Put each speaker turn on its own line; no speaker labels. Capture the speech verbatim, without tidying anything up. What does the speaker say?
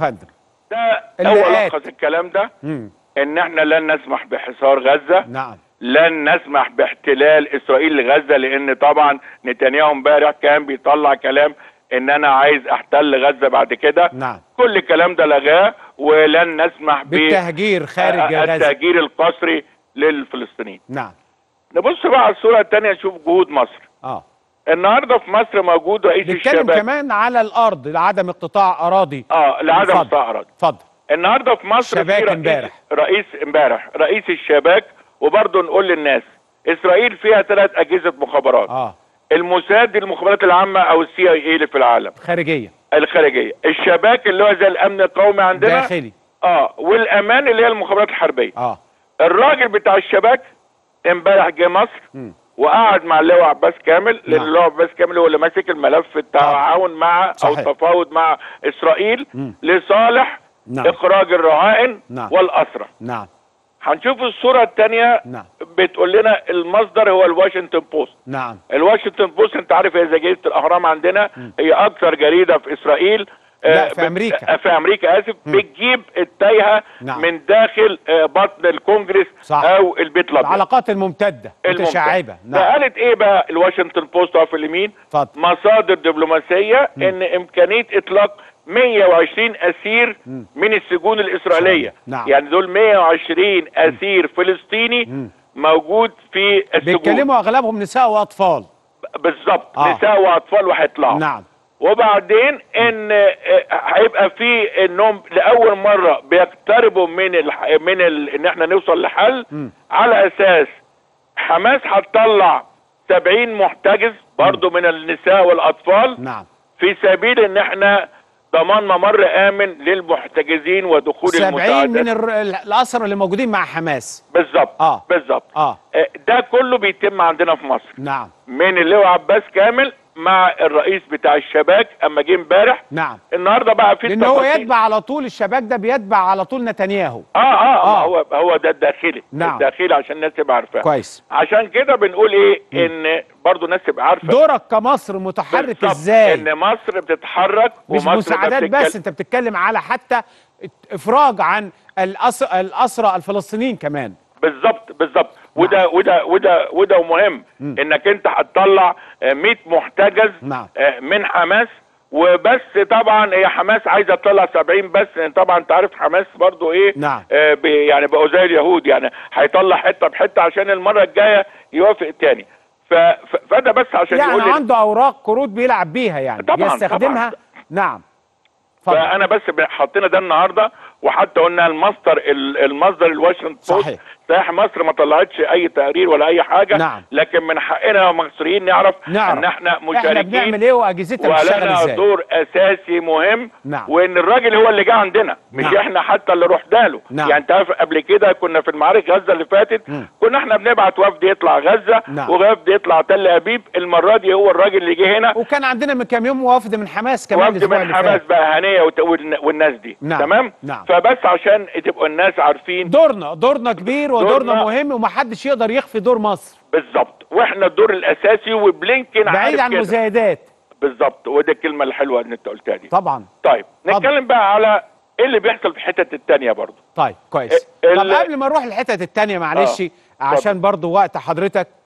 فندم.
ده هو لخص الكلام ده. مم. ان احنا لن نسمح بحصار غزه.
نعم.
لن نسمح باحتلال اسرائيل لغزه، لان طبعا نتنياهو امبارح كان بيطلع كلام ان انا عايز احتل غزه بعد كده.
نعم.
كل الكلام ده لغاه، ولن نسمح
بالتهجير خارج غزه،
التهجير القسري للفلسطينيين.
نعم.
نبص بقى على الصوره الثانيه نشوف جهود مصر.
اه
النهارده في مصر موجود رئيس الشباب.
نتكلم كمان على الارض لعدم اقتطاع اراضي.
اه لعدم اقتطاع اراضي.
اتفضل.
النهارده في مصر
في رئيس
امبارح رئيس امبارح رئيس الشباك. وبرضه نقول للناس اسرائيل فيها ثلاث اجهزه مخابرات.
اه
الموساد دي المخابرات العامه او السي اي اي اللي في العالم.
خارجيه.
الخارجيه. الشباك اللي هو زي الامن القومي عندنا.
داخلي.
اه والامان اللي هي المخابرات الحربيه.
اه
الراجل بتاع الشباك امبارح جه مصر م. وقعد مع اللواء عباس كامل. لان اللواء عباس كامل هو اللي ماسك الملف التعاون مع صحيح. او التفاوض مع اسرائيل م. لصالح نعم. اخراج الرهائن نعم. والاسرى.
نعم.
هنشوف الصوره الثانيه.
نعم.
بتقول لنا المصدر هو الواشنطن بوست.
نعم.
الواشنطن بوست انت عارف هي زي جريده الاهرام عندنا م. هي اكثر جريده في اسرائيل.
لا في امريكا.
في امريكا اسف م. بتجيب التايهه نعم. من داخل بطن الكونجرس صح. او البيت الابيض.
العلاقات الممتده متشعبه.
نعم. فقالت ايه بقى الواشنطن بوست في اليمين؟
فضل.
مصادر دبلوماسيه م. ان امكانيه اطلاق مية وعشرين اسير م. من السجون الاسرائيليه.
نعم.
يعني دول مية وعشرين اسير م. فلسطيني م. موجود في السجون.
بيتكلموا اغلبهم نساء واطفال.
بالظبط. آه. نساء واطفال وهيطلعوا.
نعم.
وبعدين ان هيبقى في انهم لاول مره بيقتربوا من ال من ال ان احنا نوصل لحل م. على اساس حماس هتطلع سبعين محتجز برضو م. من النساء والاطفال.
نعم.
في سبيل ان احنا ضمان ممر امن للمحتجزين ودخول المساعدات.
سبعين من الاسرى اللي موجودين مع حماس.
بالظبط.
اه
بالظبط.
اه
ده كله بيتم عندنا في مصر.
نعم.
من اللواء عباس كامل مع الرئيس بتاع الشباك اما جه امبارح.
نعم.
النهارده بقى في
لان هو يتبع على طول الشباك ده بيتبع على طول نتنياهو.
اه اه, آه. هو هو ده الداخلي.
نعم.
الداخلي عشان الناس تبقى عارفاه.
كويس.
عشان كده بنقول ايه م. ان برضه الناس تبقى عارفه
دورك كمصر متحرك ازاي؟
ان مصر بتتحرك
مش
ومصر
مساعدات بس، انت بتتكلم على حتى افراج عن الاسرى الفلسطينيين كمان.
بالظبط بالظبط. وده وده وده وده مهم م. انك انت هتطلع مية محتجز
نعم.
من حماس. وبس طبعا هي حماس عايزه تطلع سبعين بس، لان طبعا انت عارف حماس برضو ايه.
نعم.
آه يعني بقوا زي اليهود، يعني هيطلع حته بحته عشان المره الجايه يوافق تاني. فده بس عشان
يعني
يقول
عنده اوراق قروض بيلعب بيها يعني
طبعا
يستخدمها.
طبعا.
نعم.
فضل. فانا بس حطينا ده النهارده، وحتى قلنا المصدر المصدر الواشنطن بوست. صحيح مصر ما طلعتش اي تقرير ولا اي حاجه.
نعم.
لكن من حقنا كمصريين نعرف, نعرف ان احنا مشاركين،
احنا بنعمل ايه واجهزتنا بتشتغل ازاي،
ولنا دور اساسي مهم.
نعم.
وان الراجل هو اللي جه عندنا مش نعم. احنا حتى اللي رحنا له.
نعم.
يعني انت عارف قبل كده كنا في المعارك غزه اللي فاتت م. كنا احنا بنبعت وفد يطلع غزه. نعم. ووفد يطلع تل ابيب. المره دي هو الراجل اللي جه هنا.
وكان عندنا من كام يوم وفد من حماس كمان.
وفد من حماس بقى هنيه والناس دي.
نعم.
تمام.
نعم.
فبس عشان تبقوا الناس عارفين
دورنا دورنا كبير ودورنا دورنا مهم، ومحدش يقدر يخفي دور مصر.
بالظبط. واحنا الدور الاساسي، وبلينكن
بعيد عن المزايدات.
بالظبط. ودي الكلمه الحلوه اللي انت قلتها دي.
طبعا.
طيب نتكلم بقى على ايه اللي بيحصل في الحتت الثانيه برضه.
طيب كويس. طب قبل ما نروح للحتت الثانيه معلش آه. عشان برضه وقت حضرتك